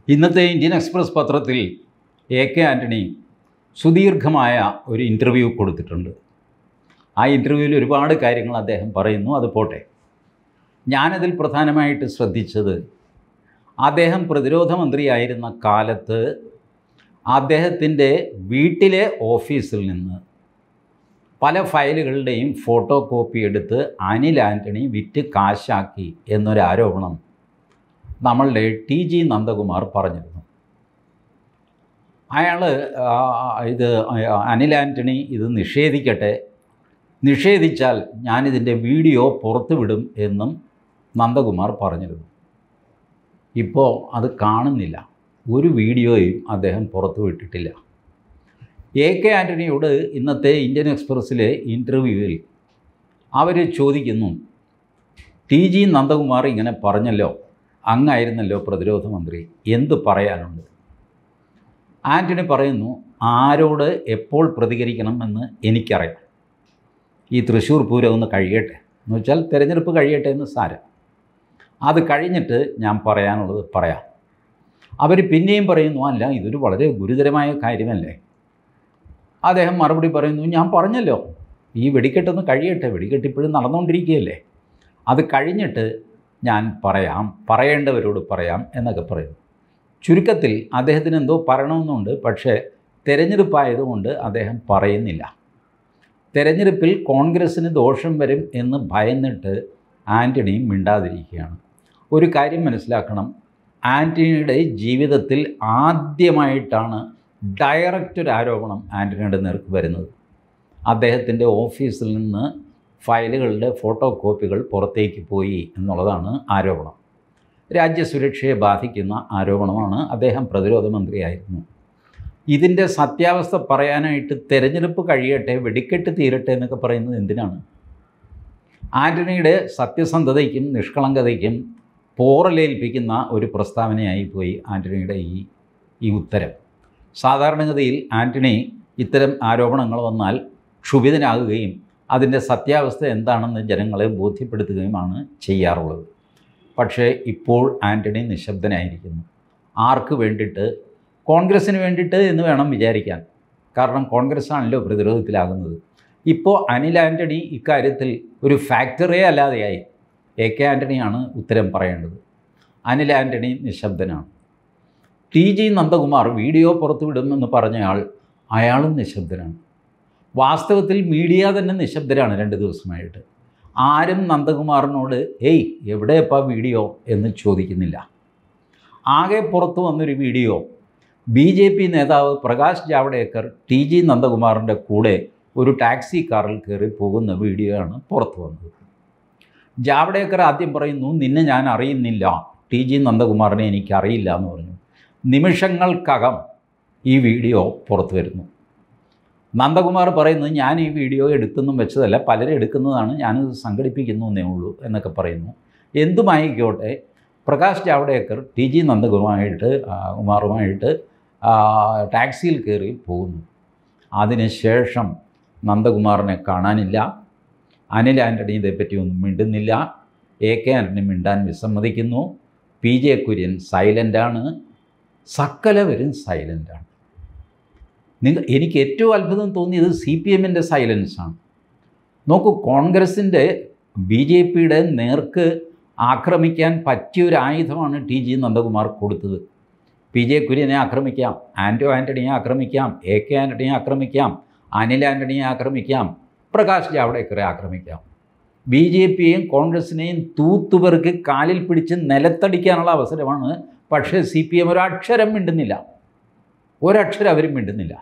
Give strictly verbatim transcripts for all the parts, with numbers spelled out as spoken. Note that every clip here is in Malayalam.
ഇന്നത്തെ ഇന്ത്യൻ എക്സ്പ്രസ് പത്രത്തിൽ എ കെ ആൻ്റണി സുദീർഘമായ ഒരു ഇൻ്റർവ്യൂ കൊടുത്തിട്ടുണ്ട്. ആ ഇൻ്റർവ്യൂവിൽ ഒരുപാട് കാര്യങ്ങൾ അദ്ദേഹം പറയുന്നു. അത് പോട്ടെ, ഞാനതിൽ പ്രധാനമായിട്ട് ശ്രദ്ധിച്ചത് അദ്ദേഹം പ്രതിരോധ മന്ത്രിയായിരുന്ന കാലത്ത് അദ്ദേഹത്തിൻ്റെ വീട്ടിലെ ഓഫീസിൽ നിന്ന് പല ഫയലുകളുടെയും ഫോട്ടോ കോപ്പി എടുത്ത് അനിൽ ആൻ്റണി വിറ്റ് കാശാക്കി എന്നൊരാരോപണം നമ്മളുടെ ടി ജി നന്ദകുമാർ പറഞ്ഞിരുന്നു. അയാൾ ഇത് അനിൽ ആൻ്റണി ഇത് നിഷേധിക്കട്ടെ, നിഷേധിച്ചാൽ ഞാനിതിൻ്റെ വീഡിയോ പുറത്തുവിടും എന്നും നന്ദകുമാർ പറഞ്ഞിരുന്നു. ഇപ്പോൾ അത് കാണുന്നില്ല, ഒരു വീഡിയോയും അദ്ദേഹം പുറത്തുവിട്ടിട്ടില്ല. എ കെ ആൻ്റണിയോട് ഇന്നത്തെ ഇന്ത്യൻ എക്സ്പ്രസ്സിലെ ഇൻ്റർവ്യൂവിൽ അവർ ചോദിക്കുന്നു, ടി ജി നന്ദകുമാർ ഇങ്ങനെ പറഞ്ഞല്ലോ, അങ്ങായിരുന്നല്ലോ പ്രതിരോധ മന്ത്രി, എന്ത് പറയാനുണ്ട്? ആൻ്റണി പറയുന്നു, ആരോട് എപ്പോൾ പ്രതികരിക്കണം എന്ന് എനിക്കറിയാം. ഈ തൃശ്ശൂർ പൂരം ഒന്ന് കഴിയട്ടെ, എന്ന് വെച്ചാൽ തിരഞ്ഞെടുപ്പ് കഴിയട്ടെ എന്ന് സാരം. അത് കഴിഞ്ഞിട്ട് ഞാൻ പറയാനുള്ളത് പറയാം. അവർ പിന്നെയും പറയുന്നു, അല്ല ഇതൊരു വളരെ ഗുരുതരമായ കാര്യമല്ലേ? അദ്ദേഹം മറുപടി പറയുന്നു, ഞാൻ പറഞ്ഞല്ലോ ഈ വെടിക്കെട്ടൊന്ന് കഴിയട്ടെ, വെടിക്കെട്ട് ഇപ്പോഴും നടന്നുകൊണ്ടിരിക്കുകയല്ലേ, അത് കഴിഞ്ഞിട്ട് ഞാൻ പറയാം, പറയേണ്ടവരോട് പറയാം എന്നൊക്കെ പറയുന്നു. ചുരുക്കത്തിൽ അദ്ദേഹത്തിന് എന്തോ പറയണമെന്നുണ്ട്, പക്ഷേ തിരഞ്ഞെടുപ്പായതുകൊണ്ട് അദ്ദേഹം പറയുന്നില്ല. തിരഞ്ഞെടുപ്പിൽ കോൺഗ്രസ്സിന് ദോഷം വരും എന്ന് ഭയന്നിട്ട് ആൻ്റണി മിണ്ടാതിരിക്കുകയാണ്. ഒരു കാര്യം മനസ്സിലാക്കണം, ആൻ്റണിയുടെ ജീവിതത്തിൽ ആദ്യമായിട്ടാണ് ഡയറക്റ്റ് ഒരു ആരോപണം ആൻ്റണിയുടെ നേർക്ക് വരുന്നത്. അദ്ദേഹത്തിൻ്റെ ഓഫീസിൽ നിന്ന് ഫയലുകളുടെ ഫോട്ടോ കോപ്പികൾ പുറത്തേക്ക് പോയി എന്നുള്ളതാണ് ആരോപണം. രാജ്യസുരക്ഷയെ ബാധിക്കുന്ന ആരോപണമാണ്. അദ്ദേഹം പ്രതിരോധ മന്ത്രിയായിരുന്നു. ഇതിൻ്റെ സത്യാവസ്ഥ പറയാനായിട്ട് തെരഞ്ഞെടുപ്പ് കഴിയട്ടെ, വെടിക്കെട്ട് തീരട്ടെ എന്നൊക്കെ പറയുന്നത് എന്തിനാണ്? ആൻ്റണിയുടെ സത്യസന്ധതയ്ക്കും നിഷ്കളങ്കതയ്ക്കും പോറലേൽപ്പിക്കുന്ന ഒരു പ്രസ്താവനയായി പോയി ആൻ്റണിയുടെ ഈ ഈ ഉത്തരം. സാധാരണഗതിയിൽ ആൻ്റണി ഇത്തരം ആരോപണങ്ങൾ വന്നാൽ ക്ഷുഭിതനാകുകയും അതിൻ്റെ സത്യാവസ്ഥ എന്താണെന്ന് ജനങ്ങളെ ബോധ്യപ്പെടുത്തുകയുമാണ് ചെയ്യാറുള്ളത്. പക്ഷേ ഇപ്പോൾ ആൻ്റണി നിശബ്ദനായിരിക്കുന്നു. ആർക്ക് വേണ്ടിയിട്ട്? കോൺഗ്രസ്സിന് വേണ്ടിയിട്ട് എന്ന് വേണം വിചാരിക്കാൻ. കാരണം കോൺഗ്രസ്സാണല്ലോ പ്രതിരോധത്തിലാകുന്നത്. ഇപ്പോൾ അനിൽ ആൻ്റണി ഇക്കാര്യത്തിൽ ഒരു ഫാക്ടറിയേ അല്ലാതെയായി. എ കെ ആൻ്റണിയാണ് ഉത്തരം പറയേണ്ടത്. അനിൽ ആൻ്റണി നിശബ്ദനാണ്. ടി ജി നന്ദകുമാർ വീഡിയോ പുറത്തുവിടുമെന്ന് പറഞ്ഞയാൾ, അയാളും നിശബ്ദനാണ്. വാസ്തവത്തിൽ മീഡിയ തന്നെ നിശബ്ദരാണ് രണ്ട് ദിവസമായിട്ട്. ആരും നന്ദകുമാറിനോട് ഏയ് എവിടെയപ്പാ വീഡിയോ എന്ന് ചോദിക്കുന്നില്ല. ആകെ പുറത്തു വന്നൊരു വീഡിയോ ബി ജെ പി നേതാവ് പ്രകാശ് ജാവ്ദേക്കർ ടി ജി നന്ദകുമാറിൻ്റെ കൂടെ ഒരു ടാക്സി കാറിൽ കയറി പോകുന്ന വീഡിയോ ആണ് പുറത്തു വന്നത്. ജാവ്ദേക്കർ ആദ്യം പറയുന്നു, നിന്നെ ഞാൻ അറിയുന്നില്ല, ടി ജി നന്ദകുമാറിനെ എനിക്കറിയില്ല എന്ന് പറഞ്ഞു. നിമിഷങ്ങൾക്കകം ഈ വീഡിയോ പുറത്തു വരുന്നു. നന്ദകുമാർ പറയുന്നത്, ഞാൻ ഈ വീഡിയോ എടുത്തൊന്നും വെച്ചതല്ല, പലരും എടുക്കുന്നതാണ്, ഞാനിത് സംഘടിപ്പിക്കുന്നു എന്നേ ഉള്ളൂ എന്നൊക്കെ പറയുന്നു. എന്തുമായിക്കോട്ടെ, പ്രകാശ് ജാവ്ദേക്കർ ടി ജി നന്ദകുമാറുമായിട്ട് കുമാറുമായിട്ട് ടാക്സിയിൽ കയറി പോകുന്നു. അതിനുശേഷം നന്ദകുമാറിനെ കാണാനില്ല. അനിൽ ആൻ്റണി ഇതേപ്പറ്റി ഒന്നും മിണ്ടുന്നില്ല. എ കെ ആൻ്റണി മിണ്ടാൻ വിസമ്മതിക്കുന്നു. പി ജെ കുര്യൻ സൈലൻ്റാണ്. സകലവരും സൈലൻ്റാണ്. നിങ്ങൾ എനിക്ക് ഏറ്റവും അത്ഭുതം തോന്നിയത് സി പി എമ്മിൻ്റെ സൈലൻസാണ്. നോക്കൂ, കോൺഗ്രസിൻ്റെ ബി ജെ പിയുടെ നേർക്ക് ആക്രമിക്കാൻ പറ്റിയൊരു ആയുധമാണ് ടി ജി നന്ദകുമാർ കൊടുത്തത്. പി ജെ കുര്യനെ ആക്രമിക്കാം, ആൻ്റോ ആൻ്റണിയെ ആക്രമിക്കാം, എ കെ ആൻ്റണിയെ ആക്രമിക്കാം, അനിൽ ആൻ്റണിയെ ആക്രമിക്കാം, പ്രകാശ് ജാവ്ദേക്കറെ ആക്രമിക്കാം. ബി ജെ പിയെയും കോൺഗ്രസിനെയും തൂത്തുപെറുക്കി കാലിൽ പിടിച്ച് നിലത്തടിക്കാനുള്ള അവസരമാണ്. പക്ഷേ സി പി എം ഒരക്ഷരം മിണ്ടുന്നില്ല, ഒരക്ഷരം അവരും മിണ്ടുന്നില്ല.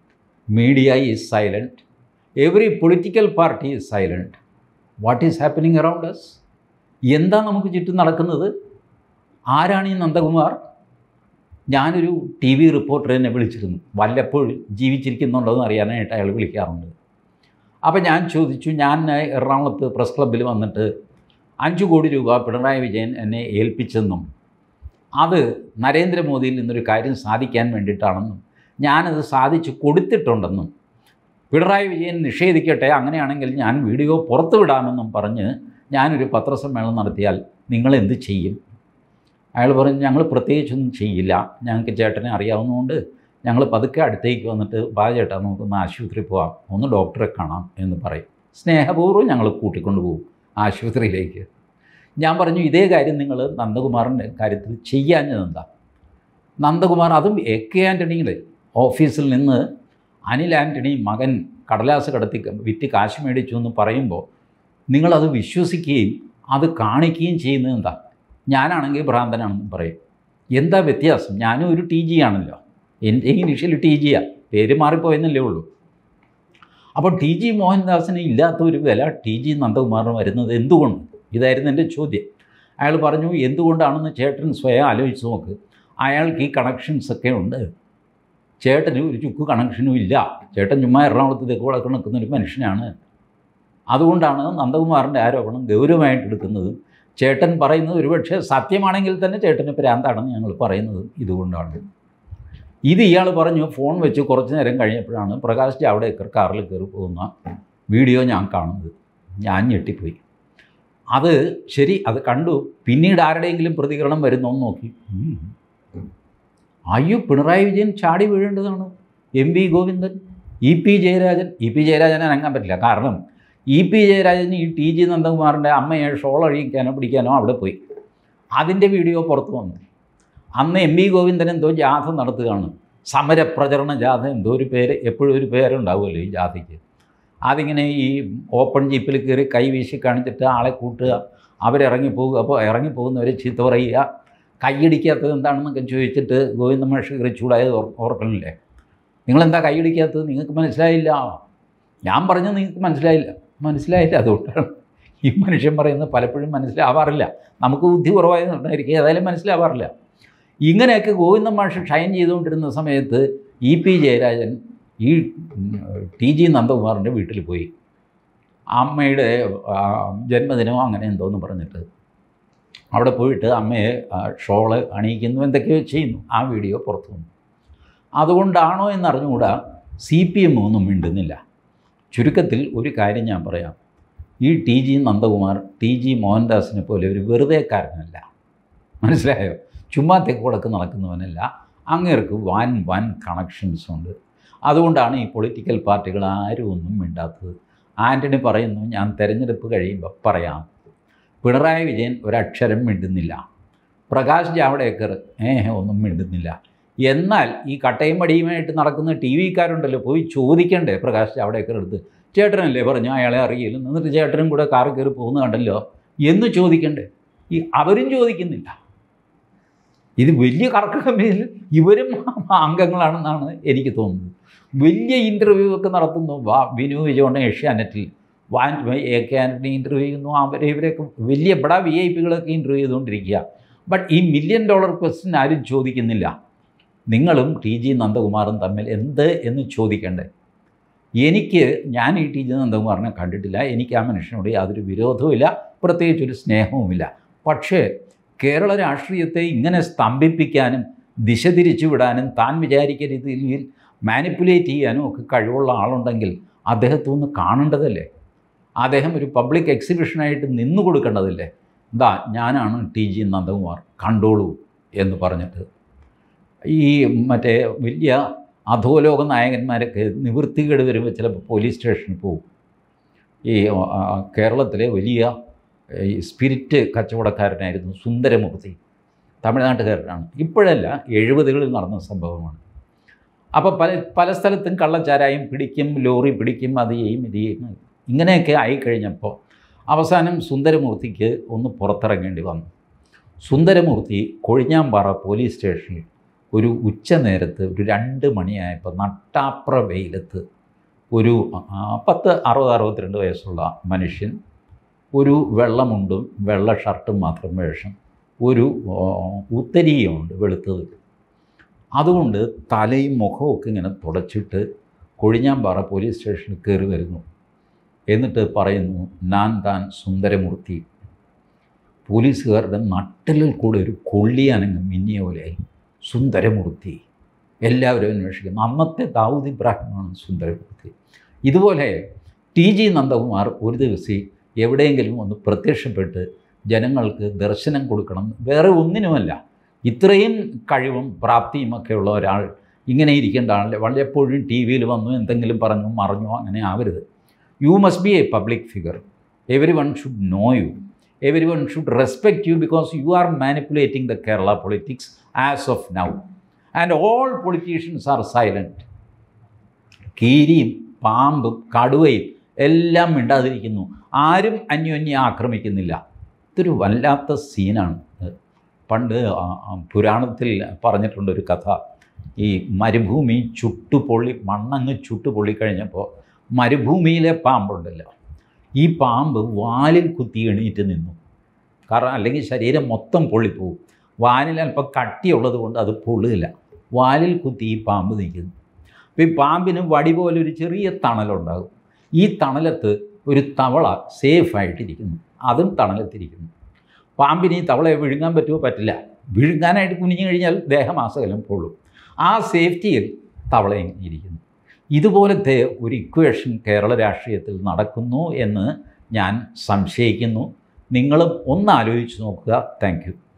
Media is silent. Every political party is silent. What is happening around us? എന്താ നമുക്ക് ചുറ്റും നടക്കുന്നത്? ആരാണ് ഈ നന്ദകുമാർ? ഞാനൊരു ടി വി റിപ്പോർട്ടർ എന്നെ വിളിച്ചിരുന്നു. വല്ലപ്പോഴും ജീവിച്ചിരിക്കുന്നുണ്ടോ എന്ന് അറിയാനായിട്ട് അയാൾ വിളിക്കാറുണ്ട്. അപ്പോൾ ഞാൻ ചോദിച്ചു, ഞാൻ എറണാകുളത്ത് പ്രസ് ക്ലബ്ബിൽ വന്നിട്ട് അഞ്ച് കോടി രൂപ പിണറായി വിജയൻ എന്നെ ഏൽപ്പിച്ചെന്നും അത് നരേന്ദ്രമോദിയിൽ നിന്നൊരു കാര്യം സാധിക്കാൻ വേണ്ടിയിട്ടാണെന്നും ഞാനത് സാധിച്ചു കൊടുത്തിട്ടുണ്ടെന്നും പിണറായി വിജയൻ നിഷേധിക്കട്ടെ, അങ്ങനെയാണെങ്കിൽ ഞാൻ വീഡിയോ പുറത്തുവിടാമെന്നും പറഞ്ഞ് ഞാനൊരു പത്രസമ്മേളനം നടത്തിയാൽ നിങ്ങൾ എന്ത് ചെയ്യും? അയാൾ പറഞ്ഞു, ഞങ്ങൾ പ്രത്യേകിച്ചൊന്നും ചെയ്യില്ല, ഞങ്ങൾക്ക് ചേട്ടനെ അറിയാവുന്നതുകൊണ്ട് ഞങ്ങൾ പതുക്കെ അടുത്തേക്ക് വന്നിട്ട് ബാ ചേട്ടാ നമുക്കൊന്ന് ആശുപത്രിയിൽ പോവാം, ഒന്ന് ഡോക്ടറെ കാണാം എന്ന് പറയും. സ്നേഹപൂർവ്വം ഞങ്ങൾ കൂട്ടിക്കൊണ്ട് പോകും ആശുപത്രിയിലേക്ക്. ഞാൻ പറഞ്ഞു, ഇതേ കാര്യം നിങ്ങൾ നന്ദകുമാറിൻ്റെ കാര്യത്തിൽ ചെയ്യാഞ്ഞതെന്താ? നന്ദകുമാർ, അതും എ കെ ആൻ്റണിയുടെ ഓഫീസിൽ നിന്ന് അനിൽ ആൻ്റണി മകൻ കടലാസ് കടത്തി വിറ്റ് കാശ് മേടിച്ചു എന്ന് പറയുമ്പോൾ നിങ്ങളത് വിശ്വസിക്കുകയും അത് കാണിക്കുകയും ചെയ്യുന്നത് എന്താ? ഞാനാണെങ്കിൽ ഭ്രാന്തനാണെന്ന് പറയും. എന്താ വ്യത്യാസം? ഞാനും ഒരു ടി ജി ആണല്ലോ, എൻ്റെ ഇനിഷ്യൽ ടി ജിയാണ്, പേര് മാറിപ്പോയെന്നല്ലേ ഉള്ളൂ. അപ്പോൾ ടി ജി മോഹൻദാസിന് ഇല്ലാത്ത ഒരു വില ടി ജി നന്ദകുമാറിന് വരുന്നത് എന്തുകൊണ്ട്? ഇതായിരുന്നു എൻ്റെ ചോദ്യം. അയാൾ പറഞ്ഞു, എന്തുകൊണ്ടാണെന്ന് ചേട്ടൻ സ്വയം ആലോചിച്ച് നോക്ക്, അയാൾക്ക് ഈ കണക്ഷൻസൊക്കെ ഉണ്ട്, ചേട്ടന് ഒരു ചുക്ക് കണക്ഷനും ഇല്ല, ചേട്ടൻ ചുമ്മാ എറണാകുളത്ത് തെക്ക് വടക്ക് നിൽക്കുന്നൊരു മനുഷ്യനാണ്. അതുകൊണ്ടാണ് നന്ദകുമാറിൻ്റെ ആരോപണം ഗൗരവമായിട്ട് എടുക്കുന്നതും ചേട്ടൻ പറയുന്നത് ഒരുപക്ഷെ സത്യമാണെങ്കിൽ തന്നെ ചേട്ടന് ഭ്രാന്താണെന്ന് ഞങ്ങൾ പറയുന്നത് ഇതുകൊണ്ടാണ്. ഇത് ഇയാൾ പറഞ്ഞു. ഫോൺ വെച്ച് കുറച്ച് നേരം കഴിഞ്ഞപ്പോഴാണ് പ്രകാശ് ജാവ്ദേക്കർ കാറിൽ കയറി പോകുന്ന വീഡിയോ ഞാൻ കാണുന്നത്. ഞാൻ ഞെട്ടിപ്പോയി. അത് ശരി, അത് കണ്ടു. പിന്നീട് ആരുടെയെങ്കിലും പ്രതികരണം വരുന്നോന്ന് നോക്കി. അയ്യോ, പിണറായി വിജയൻ ചാടി വീഴേണ്ടതാണ്, M V Govindan, E P Jayarajan. E P ജയരാജനെ അനങ്ങാൻ പറ്റില്ല. കാരണം ഇ പി ജയരാജൻ ഈ ടി ജി നന്ദകുമാറിൻ്റെ അമ്മയെ ഷോൾ അഴിക്കാനോ പിടിക്കാനോ അവിടെ പോയി. അതിൻ്റെ വീഡിയോ പുറത്തു വന്നു. അന്ന് എം വി ഗോവിന്ദൻ എന്തോ ജാഥ നടത്തുകയാണ്, സമരപ്രചരണ ജാഥ, എന്തോ ഒരു പേര്, എപ്പോഴും ഒരു പേരുണ്ടാവുമല്ലോ ഈ ജാഥയ്ക്ക്. അതിങ്ങനെ ഈ ഓപ്പൺ ജീപ്പിൽ കയറി കൈ വീശി കാണിച്ചിട്ട് ആളെ കൂട്ടുക, അവരിറങ്ങിപ്പോവുക. അപ്പോൾ ഇറങ്ങിപ്പോകുന്നവരെ ചീത്ത പറയുക, കൈയടിക്കാത്തത് എന്താണെന്നൊക്കെ ചോദിച്ചിട്ട് ഗോവിന്ദ മാഷ് കയറി ചൂടായത് ഓർക്കണില്ലേ? നിങ്ങളെന്താ കൈയടിക്കാത്തത്? നിങ്ങൾക്ക് മനസ്സിലായില്ല. ഞാൻ പറഞ്ഞത് നിങ്ങൾക്ക് മനസ്സിലായില്ല. മനസ്സിലായില്ല. അതുകൊണ്ടാണ് ഈ മനുഷ്യൻ പറയുന്നത് പലപ്പോഴും മനസ്സിലാവാറില്ല. നമുക്ക് ബുദ്ധി കുറവായതുകൊണ്ടായിരിക്കും, ഏതായാലും മനസ്സിലാവാറില്ല. ഇങ്ങനെയൊക്കെ ഗോവിന്ദ മാഷ് ഷൈൻ ചെയ്തുകൊണ്ടിരുന്ന സമയത്ത് ഇ പി ജയരാജൻ ഈ ടി ജി നന്ദകുമാറിൻ്റെ വീട്ടിൽ പോയി. അമ്മയുടെ ജന്മദിനമോ അങ്ങനെ എന്തോന്ന് പറഞ്ഞിട്ട് അവിടെ പോയിട്ട് അമ്മയെ ഷോള് അണിയിക്കുന്നു, എന്തൊക്കെയോ ചെയ്യുന്നു. ആ വീഡിയോ പുറത്തു വന്നു. അതുകൊണ്ടാണോ എന്നറിഞ്ഞുകൂടാ സി പി എം ഒന്നും മിണ്ടുന്നില്ല. ചുരുക്കത്തിൽ ഒരു കാര്യം ഞാൻ പറയാം, ഈ T G Nandakumar T G മോഹൻദാസിനെ പോലെ ഒരു വെറുതെക്കാരനല്ല. മനസ്സിലായോ? ചുമ്മാ തെക്ക് വടക്ക് നടക്കുന്നവനല്ല. അങ്ങേർക്ക് വൻ വൻ കണക്ഷൻസ് ഉണ്ട്. അതുകൊണ്ടാണ് ഈ പൊളിറ്റിക്കൽ പാർട്ടികൾ ആരും ഒന്നും മിണ്ടാത്തത്. ആൻ്റണി പറയുന്നു, ഞാൻ തെരഞ്ഞെടുപ്പ് കഴിയുമ്പോൾ പറയാം. പിണറായി വിജയൻ ഒരക്ഷരം മിണ്ടുന്നില്ല. പ്രകാശ് ജാവ്ദേക്കർ ഏഹ് ഒന്നും മിണ്ടുന്നില്ല. എന്നാൽ ഈ കട്ടയും മടിയുമായിട്ട് നടക്കുന്ന ടി വിക്കാരുണ്ടല്ലോ, പോയി ചോദിക്കണ്ടേ പ്രകാശ് ജാവ്ദേക്കർ അടുത്ത്, ചേട്ടനല്ലേ പറഞ്ഞു അയാളെ അറിയില്ല, എന്നിട്ട് ചേട്ടനും കൂടെ കാറിൽ കയറി പോകുന്ന കണ്ടല്ലോ എന്ന് ചോദിക്കണ്ടേ? ഈ അവരും ചോദിക്കുന്നില്ല. ഇത് വലിയ കറക്ക കമ്പനിയിൽ ഇവരും അംഗങ്ങളാണെന്നാണ് എനിക്ക് തോന്നുന്നത്. വലിയ ഇൻ്റർവ്യൂ ഒക്കെ നടത്തുന്നു. വാ വിനു വിജയോണ്ണ ഏഷ്യാനെറ്റിൽ, വാൻ എ കെ ആൻ്റണി ഇൻ്റർവ്യൂ ചെയ്യുന്നു. അവരെ ഇവരെയൊക്കെ വലിയ ബടാ വി ഐ പികളൊക്കെ ഇൻ്റർവ്യൂ ചെയ്തുകൊണ്ടിരിക്കുക. ബട്ട് ഈ മില്യൺ ഡോളർ ക്വസ്റ്റ്യൻ ആരും ചോദിക്കുന്നില്ല. നിങ്ങളും ടി ജി നന്ദകുമാറും തമ്മിൽ എന്ത് എന്ന് ചോദിക്കണ്ടേ? എനിക്ക് ഞാൻ ഈ ടി ജി നന്ദകുമാറിനെ കണ്ടിട്ടില്ല. എനിക്ക് ആ മനുഷ്യനോട് യാതൊരു വിരോധവുമില്ല, പ്രത്യേകിച്ചൊരു സ്നേഹവുമില്ല. പക്ഷേ കേരള രാഷ്ട്രീയത്തെ ഇങ്ങനെ സ്തംഭിപ്പിക്കാനും ദിശ തിരിച്ചു വിടാനും താൻ വിചാരിക്കുന്ന രീതിയിൽ മാനിപ്പുലേറ്റ് ചെയ്യാനും ഒക്കെ കഴിവുള്ള ആളുണ്ടെങ്കിൽ അദ്ദേഹത്തെ ഒന്ന് കാണേണ്ടതല്ലേ? അദ്ദേഹം ഒരു പബ്ലിക് എക്സിബിഷനായിട്ട് നിന്നു കൊടുക്കേണ്ടതില്ലേ? എന്താ ഞാനാണ് ടി ജി നന്ദകുമാർ, കണ്ടോളൂ എന്ന് പറഞ്ഞിട്ട്. ഈ മറ്റേ വലിയ അധോലോക നായകന്മാരൊക്കെ നിവൃത്തികേട് വരുമ്പോൾ ചിലപ്പോൾ പോലീസ് സ്റ്റേഷനിൽ പോകും. ഈ കേരളത്തിലെ വലിയ ഈ സ്പിരിറ്റ് കച്ചവടക്കാരനായിരുന്നു സുന്ദരമൂർത്തി, തമിഴ്നാട്ടുകാരനാണ്. ഇപ്പോഴല്ല, എഴുപതുകളിൽ നടന്ന സംഭവമാണ്. അപ്പോൾ പല പല സ്ഥലത്തും കള്ളച്ചാരായം പിടിക്കും, ലോറി പിടിക്കും, അത് ചെയ്യും ഇത് ചെയ്യും. ഇങ്ങനെയൊക്കെ ആയിക്കഴിഞ്ഞപ്പോൾ അവസാനം സുന്ദരമൂർത്തിക്ക് ഒന്ന് പുറത്തിറങ്ങേണ്ടി വന്നു. സുന്ദരമൂർത്തി കൊഴിഞ്ഞാമ്പാറ പോലീസ് സ്റ്റേഷനിൽ ഒരു ഉച്ച നേരത്ത് ഒരു രണ്ട് മണിയായപ്പോൾ നട്ടാപ്ര വെയിലത്ത് ഒരു പത്ത് അറുപത് അറുപത്തിരണ്ട് വയസ്സുള്ള മനുഷ്യൻ, ഒരു വെള്ളമുണ്ടും വെള്ള ഷർട്ടും മാത്രം വേഷം, ഒരു ഉത്തരീയമുണ്ട് വെളുത്തത്, അതുകൊണ്ട് തലയും മുഖവും ഒക്കെ ഇങ്ങനെ തുടച്ചിട്ട് കൊഴിഞ്ഞാമ്പാറ പോലീസ് സ്റ്റേഷനിൽ കയറി വരുന്നു. എന്നിട്ട് പറയുന്നു, ഞാൻ താൻ സുന്ദരമൂർത്തി. പോലീസുകാരുടെ നട്ടലിൽ കൂടെ ഒരു കൊള്ളിയാനങ്ങ് മിന്നിയ പോലെയായി. സുന്ദരമൂർത്തി, എല്ലാവരും അന്വേഷിക്കുന്നു. അന്നത്തെ ദാവൂദ് ഇബ്രാഹിമാണ് സുന്ദരമൂർത്തി. ഇതുപോലെ ടി ജി നന്ദകുമാർ ഒരു ദിവസം എവിടെയെങ്കിലും ഒന്ന് പ്രത്യക്ഷപ്പെട്ട് ജനങ്ങൾക്ക് ദർശനം കൊടുക്കണം, വേറെ ഒന്നിനുമല്ല. ഇത്രയും കഴിവും പ്രാപ്തിയും ഒക്കെ ഉള്ള ഒരാൾ ഇങ്ങനെ ഇരിക്കേണ്ട ആളല്ലേ വല്ലപ്പോഴും ടി വിയിൽ വന്നു എന്തെങ്കിലും പറഞ്ഞു മറിഞ്ഞോ അങ്ങനെ ആവരുത്. You must be a public figure. Everyone should know you. Everyone should respect you because you are manipulating the Kerala politics as of now and all politicians are silent. കീരിയും പാമ്പും കടുവയും എല്ലാം മിണ്ടാതിരിക്കുന്നു. ആരും അന്യോന്യം ആക്രമിക്കുന്നില്ല. ഇതൊരു വല്ലാത്ത സീനാണ്. പണ്ട് പുരാണത്തിൽ പറഞ്ഞിട്ടുണ്ടൊരു കഥ. ഈ മരുഭൂമി ചുട്ടുപൊള്ളി മണ്ണങ്ങ് ചുട്ടുപൊള്ളിക്കഴിഞ്ഞപ്പോൾ മരുഭൂമിയിലെ പാമ്പുണ്ടല്ലോ, ഈ പാമ്പ് വാലിൽ കുത്തി എണീറ്റ് നിന്നു. കാരണം അല്ലെങ്കിൽ ശരീരം മൊത്തം പൊള്ളിപ്പോവും. വാലിൽ അല്പം കട്ടിയുള്ളത് കൊണ്ട് അത് പൊള്ളുകയില്ല. വാലിൽ കുത്തി ഈ പാമ്പ് നിൽക്കുന്നു. അപ്പോൾ ഈ പാമ്പിന് വടി പോലെ ഒരു ചെറിയ തണലുണ്ടാകും. ഈ തണലത്ത് ഒരു തവള സേഫായിട്ടിരിക്കുന്നു, അതും തണലത്തിരിക്കുന്നു. പാമ്പിന് ഈ തവളയെ വിഴുങ്ങാൻ പറ്റുമോ? പറ്റില്ല. വിഴുങ്ങാനായിട്ട് കുനിഞ്ഞു കഴിഞ്ഞാൽ ദേഹമാസകലം പൊള്ളും. ആ സേഫ്റ്റിയിൽ തവള ഇങ്ങനെ ഇരിക്കുന്നു. ഇതുപോലത്തെ ഒരു ഇക്വേഷൻ കേരള രാഷ്ട്രീയത്തിൽ നടക്കുന്നു എന്ന് ഞാൻ സംശയിക്കുന്നു. നിങ്ങളും ഒന്ന് ആലോചിച്ച് നോക്കുക. Thank U.